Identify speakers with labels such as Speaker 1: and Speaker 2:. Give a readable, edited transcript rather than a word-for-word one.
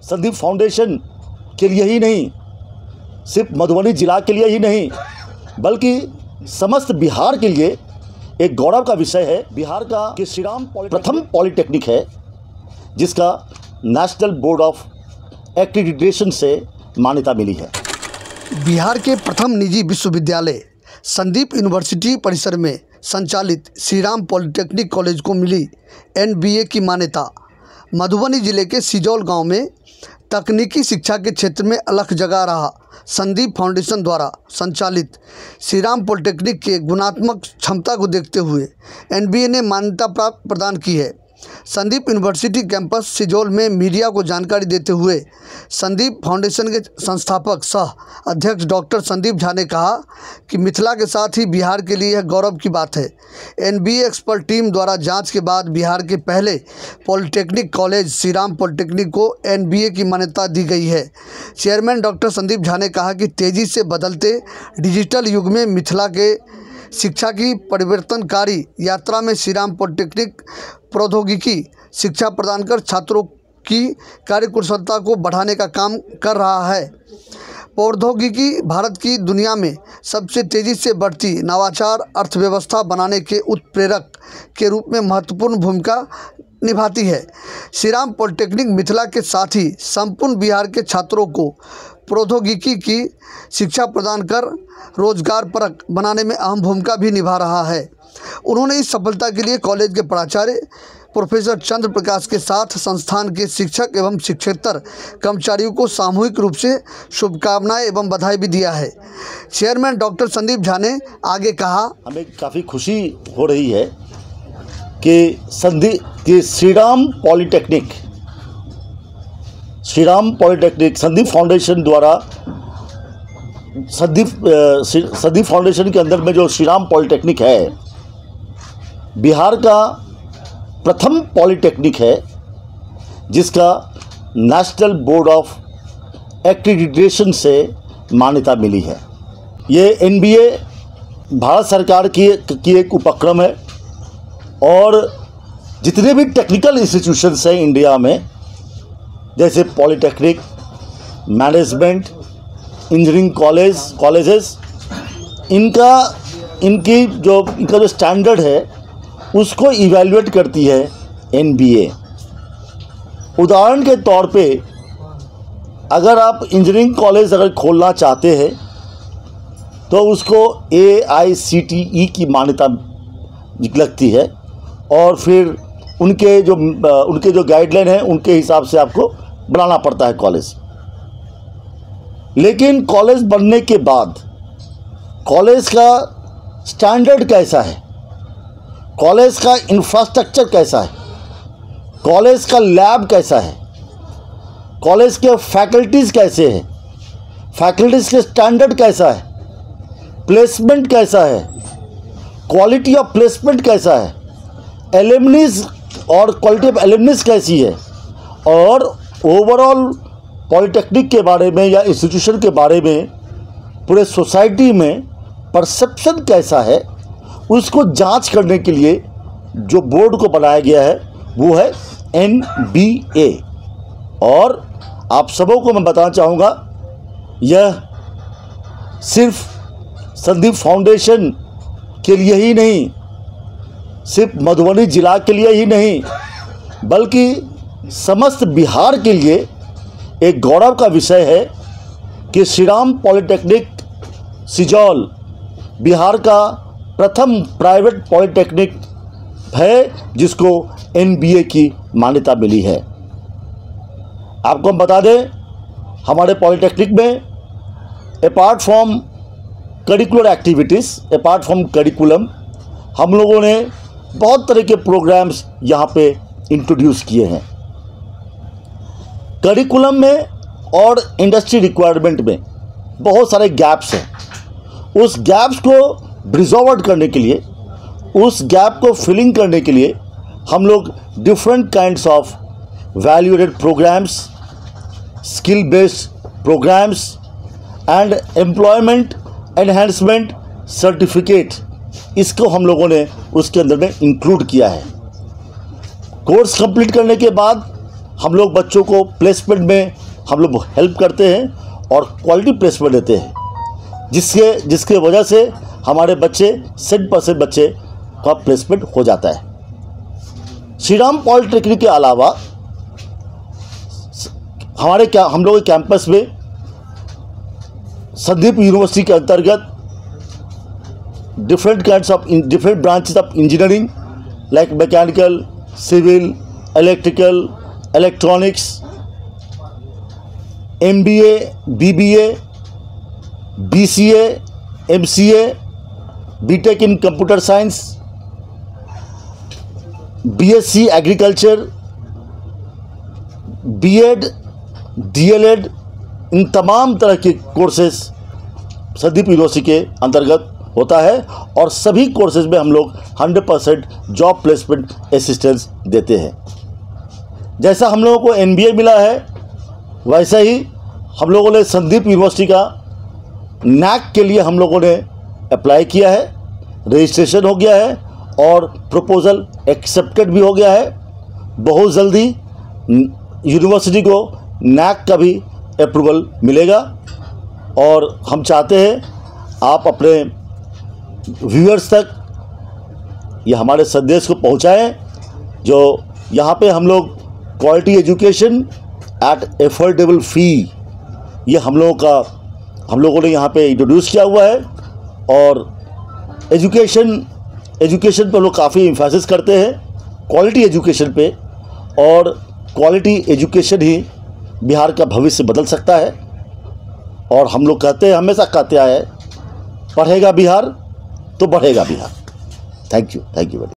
Speaker 1: Sandeep foundation के लिए ही नहीं, सिर्फ मधुबनी जिला के लिए ही नहीं, बल्कि समस्त बिहार के लिए एक गौरव का विषय है। बिहार का कि श्री राम प्रथम पॉलिटेक्निक है जिसका नेशनल बोर्ड ऑफ एक्रीडिटेशन से मान्यता मिली है।
Speaker 2: बिहार के प्रथम निजी विश्वविद्यालय संदीप यूनिवर्सिटी परिसर में संचालित श्री राम पॉलिटेक्निक कॉलेज को मिली NBA की मान्यता। मधुबनी जिले के सिजौल गांव में तकनीकी शिक्षा के क्षेत्र में अलग जगह रहा संदीप फाउंडेशन द्वारा संचालित श्री राम पॉलिटेक्निक के गुणात्मक क्षमता को देखते हुए NBA ने मान्यता प्राप्त प्रदान की है। संदीप यूनिवर्सिटी कैंपस सिजौल में मीडिया को जानकारी देते हुए संदीप फाउंडेशन के संस्थापक सह अध्यक्ष डॉक्टर संदीप झा ने कहा कि मिथिला के साथ ही बिहार के लिए यह गौरव की बात है। NBA एक्सपर्ट टीम द्वारा जांच के बाद बिहार के पहले polytechnic college Shri Ram polytechnic को NBA की मान्यता दी गई है। चेयरमैन डॉक्टर संदीप झा ने कहा कि तेज़ी से बदलते डिजिटल युग में मिथिला के शिक्षा की परिवर्तनकारी यात्रा में श्री राम पॉलिटेक्निक प्रौद्योगिकी शिक्षा प्रदान कर छात्रों की कार्यकुशलता को बढ़ाने का काम कर रहा है। प्रौद्योगिकी भारत की दुनिया में सबसे तेज़ी से बढ़ती नवाचार अर्थव्यवस्था बनाने के उत्प्रेरक के रूप में महत्वपूर्ण भूमिका निभाती है। श्री राम पॉलिटेक्निक मिथिला के साथ ही संपूर्ण बिहार के छात्रों को प्रौद्योगिकी की शिक्षा प्रदान कर रोजगारपरक बनाने में अहम भूमिका भी निभा रहा है। उन्होंने इस सफलता के लिए कॉलेज के प्राचार्य प्रोफेसर चंद्र प्रकाश के साथ संस्थान के शिक्षक एवं शिक्षकेतर कर्मचारियों को सामूहिक रूप से शुभकामनाएं एवं बधाई भी दिया है। चेयरमैन डॉक्टर संदीप झा ने आगे कहा,
Speaker 1: हमें काफ़ी खुशी हो रही है कि श्री राम पॉलिटेक्निक संदीप फाउंडेशन द्वारा संदीप फाउंडेशन के अंदर में जो श्री राम पॉलिटेक्निक है बिहार का प्रथम पॉलिटेक्निक है जिसका नेशनल बोर्ड ऑफ एक्रीडिटेशन से मान्यता मिली है। ये NBA भारत सरकार की एक उपक्रम है और जितने भी टेक्निकल इंस्टीट्यूशंस हैं इंडिया में, जैसे पॉलिटेक्निक, मैनेजमेंट, इंजीनियरिंग कॉलेजेस, इनका जो स्टैंडर्ड है उसको इवैल्यूएट करती है NBA। उदाहरण के तौर पे अगर आप इंजीनियरिंग कॉलेज अगर खोलना चाहते हैं तो उसको AICTE की मान्यता लगती है और फिर उनके जो गाइडलाइन है उनके हिसाब से आपको बनाना पड़ता है कॉलेज। लेकिन कॉलेज बनने के बाद कॉलेज का स्टैंडर्ड कैसा है, कॉलेज का इंफ्रास्ट्रक्चर कैसा है, कॉलेज का लैब कैसा है, कॉलेज के फैकल्टीज़ कैसे हैं, फैकल्टीज़ के स्टैंडर्ड कैसा है, प्लेसमेंट कैसा है, क्वालिटी ऑफ प्लेसमेंट कैसा है, एलुमनीज और क्वालिटी ऑफ एलुमनीज कैसी है, और ओवरऑल पॉलिटेक्निक के बारे में या इंस्टीट्यूशन के बारे में पूरे सोसाइटी में परसेप्शन कैसा है, उसको जांच करने के लिए जो बोर्ड को बनाया गया है वो है NBA। और आप सबों को मैं बताना चाहूँगा, यह सिर्फ संदीप फाउंडेशन के लिए ही नहीं, सिर्फ मधुबनी जिला के लिए ही नहीं, बल्कि समस्त बिहार के लिए एक गौरव का विषय है कि श्री राम पॉलिटेक्निक सिजौल बिहार का प्रथम प्राइवेट पॉलिटेक्निक है जिसको NBA की मान्यता मिली है। आपको हम बता दें, हमारे पॉलिटेक्निक में apart from curricular activities, apart from curriculum, हम लोगों ने बहुत तरह के प्रोग्राम्स यहाँ पे इंट्रोड्यूस किए हैं। करिकुलम में और इंडस्ट्री रिक्वायरमेंट में बहुत सारे गैप्स हैं। उस गैप्स को ब्रिज आउट करने के लिए, उस गैप को फिलिंग करने के लिए हम लोग different kinds of value added programmes, skill based programmes and employment enhancement certificate, इसको हम लोगों ने उसके अंदर में इंक्लूड किया है। कोर्स कंप्लीट करने के बाद हम लोग बच्चों को प्लेसमेंट में हम लोग हेल्प करते हैं और क्वालिटी प्लेसमेंट देते हैं, जिसके वजह से हमारे बच्चे 100% बच्चे का प्लेसमेंट हो जाता है। श्री राम पॉलिटेक्निक के अलावा हम लोग के कैंपस में संदीप यूनिवर्सिटी के अंतर्गत different branches of engineering like mechanical, civil, electrical, electronics, MBA, BBA, BCA, MCA, BTech in computer science, BSc agriculture, B.Ed, DLED, इन तमाम तरह के कोर्सेज संदीप यूनिवर्सिटी के अंतर्गत होता है और सभी कोर्सेज में हम लोग 100% जॉब प्लेसमेंट असिस्टेंस देते हैं। जैसा हम लोगों को MBA मिला है, वैसा ही हम लोगों ने संदीप यूनिवर्सिटी का NAAC के लिए हम लोगों ने अप्लाई किया है, रजिस्ट्रेशन हो गया है और प्रपोज़ल एक्सेप्टेड भी हो गया है। बहुत जल्दी यूनिवर्सिटी को NAAC का भी अप्रूवल मिलेगा और हम चाहते हैं आप अपने व्यूअर्स तक ये हमारे संदेश को पहुंचाएं, जो यहाँ पे हम लोग quality education at affordable fee ये हम लोगों ने यहाँ पे इंट्रोड्यूस किया हुआ है। और एजुकेशन पे हम लोग काफ़ी एम्फेसिस करते हैं, क्वालिटी एजुकेशन पे, और क्वालिटी एजुकेशन ही बिहार का भविष्य बदल सकता है। और हम लोग हमेशा कहते आए, पढ़ेगा बिहार तो बढ़ेगा Bihar. Thank you very much.